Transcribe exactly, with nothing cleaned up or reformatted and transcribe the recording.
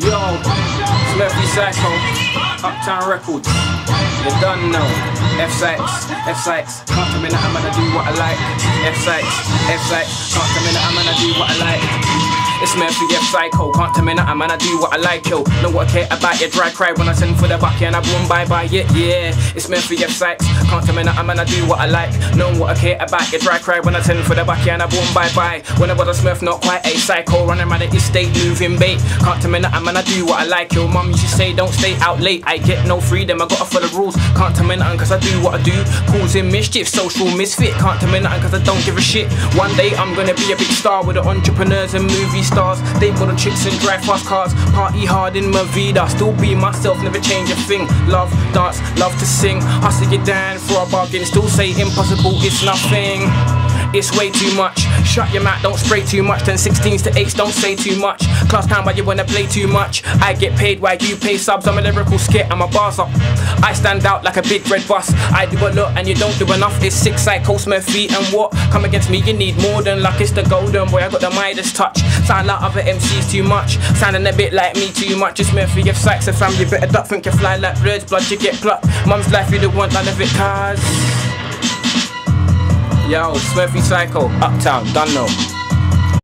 Yo, Smurfie Syco, Uptown Records. You done know. F Sykes, F Sykes, can't come in, I'm gonna do what I like. F Sykes, F Sykes, can't come in, I'm gonna do what I like. It's Smurfie F Syco, can't tell me nothing, man, I do what I like, yo. Know what I care about your dry cry when I send for the bucket and I boom bye bye, yeah, yeah. It's Smurfie F Sykes, can't tell me nothing, man, I do what I like. Know what I care about your dry cry when I send for the bucket and I boom bye bye. When I was a Smurf, not quite a psycho, running around the estate, moving bait. Can't tell me nothing, man, I do what I like, yo. Mum used to say, don't stay out late. I get no freedom, I gotta follow the rules. Can't tell me nothing, cause I do what I do. Causing mischief, social misfit. Can't tell me nothing, cause I don't give a shit. One day I'm gonna be a big star with the entrepreneurs and movie stars. They got the chicks and drive fast cars. Party hard in my vida. Still be myself, never change a thing. Love, dance, love to sing. Hustle it down for a bargain. Still say impossible, it's nothing. It's way too much. Shut your mouth, don't spray too much. Then sixteens to eights, don't say too much. Class time while you wanna play too much. I get paid while you pay subs. I'm a lyrical skit and my bars up. I stand out like a big red bus. I do a lot and you don't do enough. It's six Syco, Smurfie and what? Come against me, you need more than luck. It's the golden boy, I got the Midas touch. Sound like other M Cs too much. Sounding a bit like me too much. It's Smurfie F Sykes and fam, you better duck. Think you fly like birds, blood you get plucked. Mum's life, you don't want none of it, cause yo, Smurfie Syco, Uptown, done know.